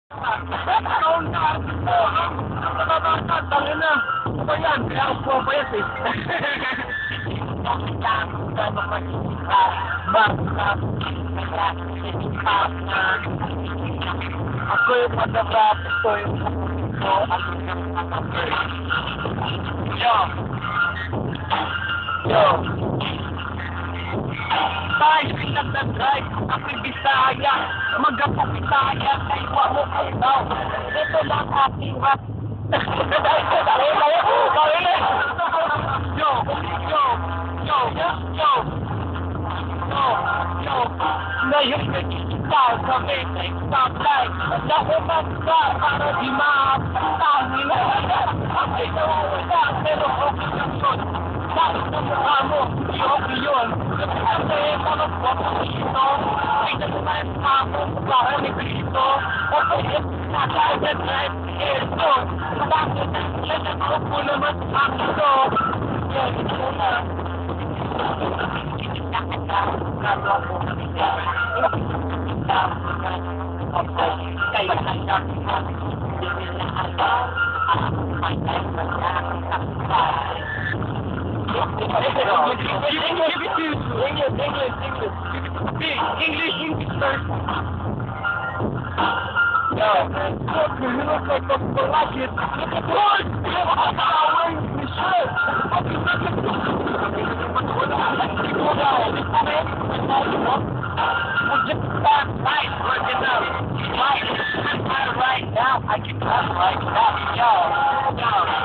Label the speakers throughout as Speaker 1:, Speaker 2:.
Speaker 1: Ako yung mag-rap, ito yung Yo! Tayo pinag-drive, ako'y Bisaya, mag-apok Bisaya, kaywa mo kayo daw. Ito lang aking rap. Ngayon nagkikita sa may stoplight. Nahuman ka para di maapitangin. Ako'y nawawala pero okay lang yun. Bakit sa mukha mo, di okay yun. Kasi parang papakito, ay nagsasayan pa ako sa ni Cristo. Okay, nakagad-drive ito. Bakit yan ako naman ako? Yan, ito na. English first. No, look, you look like a blackhead. Look at what? I'm wearing this shirt. We'll just start right now. Right now, I can cut right now.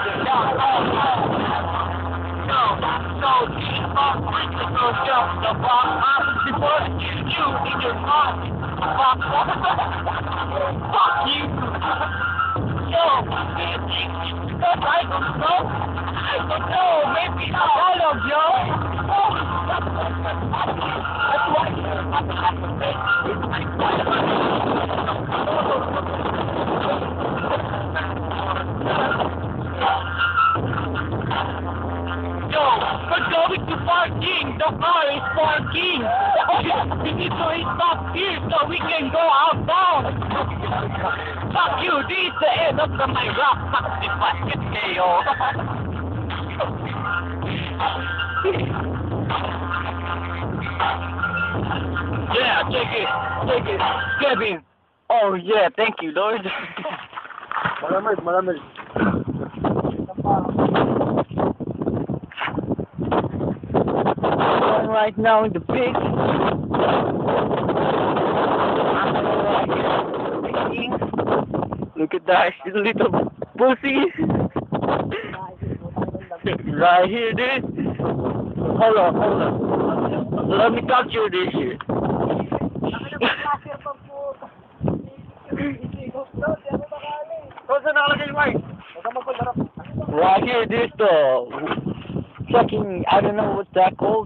Speaker 1: So the box opposite before you in your mouth. Fuck you. Yo, I don't know. Maybe all of you. That's why we're going to parking. The car is parking. We need to stop here so we can go outbound. Fuck you. This is the end of my rap. Fuck the basket kayo. Yeah, take it. Kevin. Oh yeah, thank you, Lord.
Speaker 2: Malamig.
Speaker 1: Right now in the pig. Look at that little pussy. Right here, dude. Hold on. Let me capture this shit. Right here, this fucking, I don't know what's that called.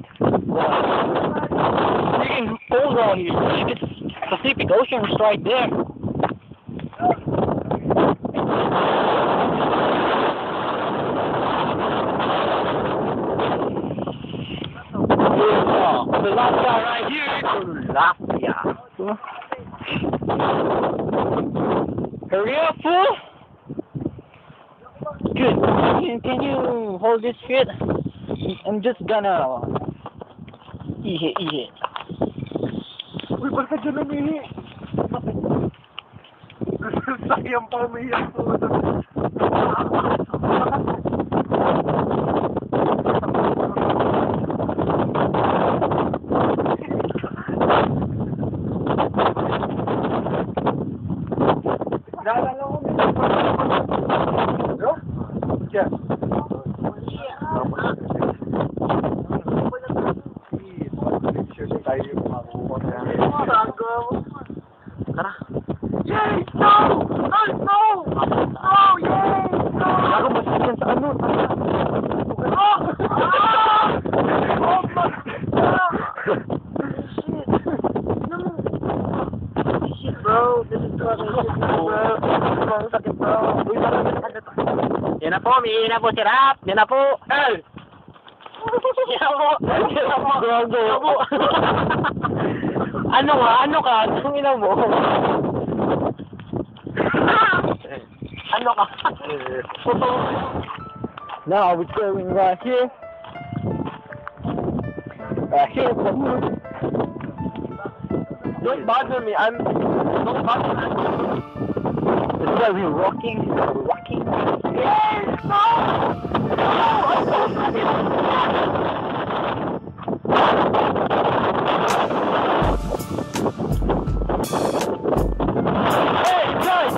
Speaker 1: You can hold on here. It's Pacific Ocean is right there. The last guy right here. Tilapia. Hurry up, fool! Good. Can you hold this shit? I'm just gonna eat it.
Speaker 2: Uy, ba't ka dyan umihi? Sayang pa umihi po. Naalala ko nito. Yo? Yeah. Tara. Yay! No! No! Yay! No! Ako masakyan sa ano? Shit, bro. This is bro. Sakit, bro. Yan na po, may na po si Rap. Yan na po. Hey! Yan na po. Ano ka? Tumina mo. Ano ka? Now we're going right here. Right here. Don't bother me. Don't bother me. This is why we're rocking. Yes! No! Hey, guys!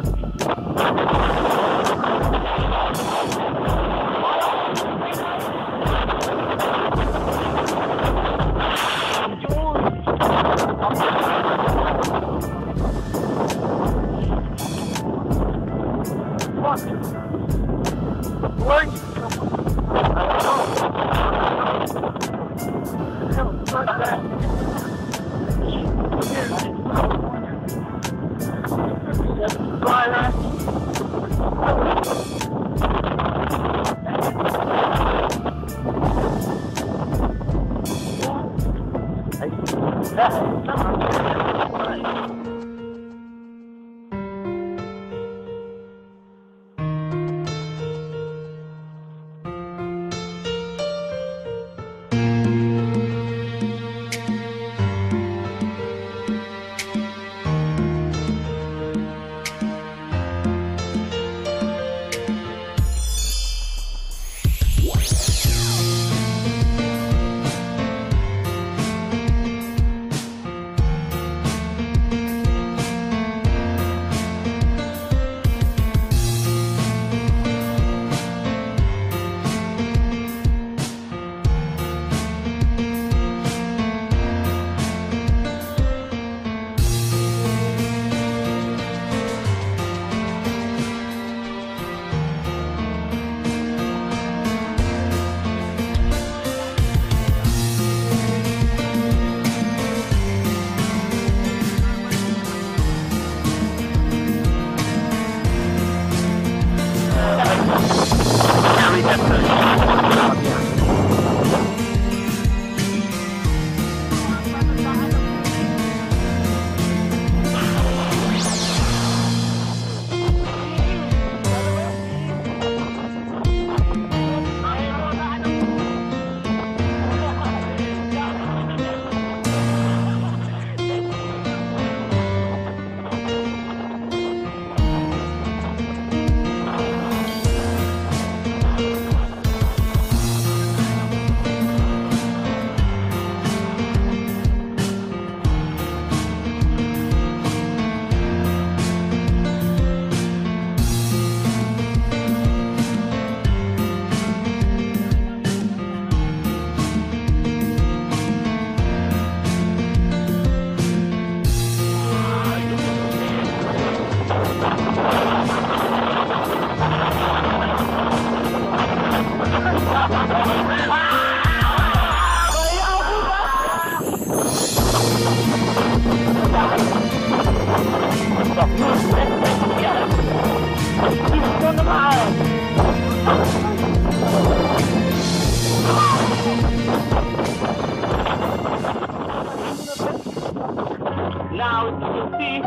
Speaker 2: Now, as you can see,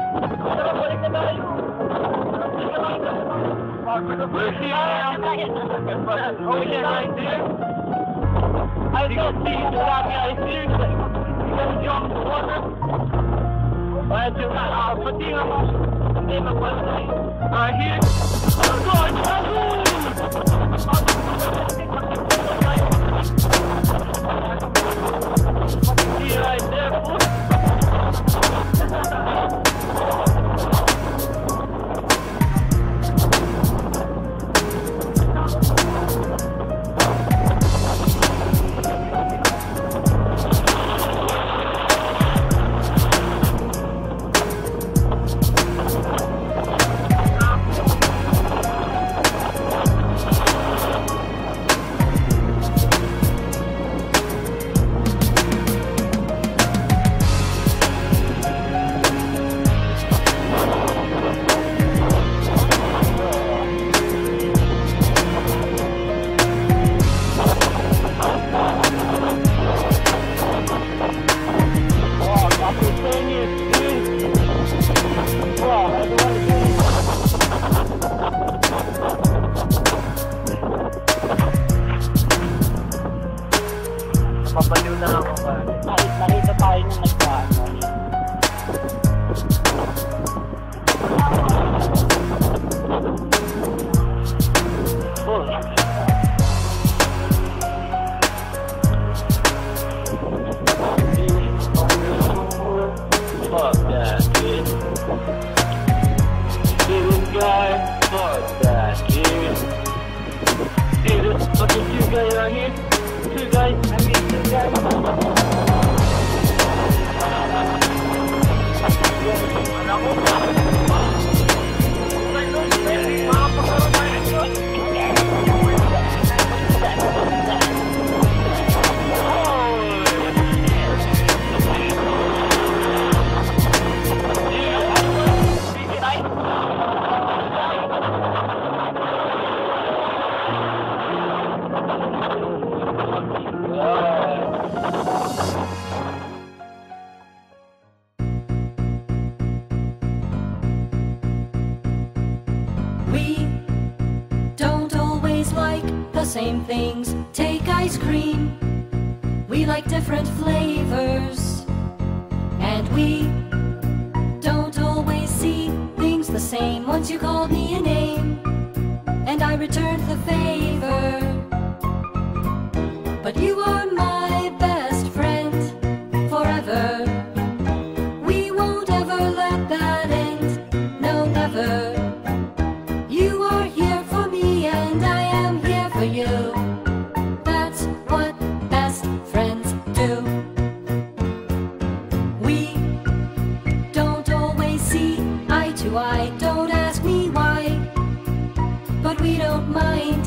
Speaker 2: where's the iron? Over here, right there. As you can see, the top guy is here. You're going to jump in the water. Right here, right here. See right there, fool. Two guys, I mean two guys.
Speaker 3: We don't always like the same things. Take ice cream. We like different flavors. And we don't always see things the same. Once you called me a name, and I returned the favor. But you are my best friend forever. We won't ever let that end. No, never. You are here for me and I am here for you. That's what best friends do. We don't always see eye to eye. Don't ask me why, but we don't mind.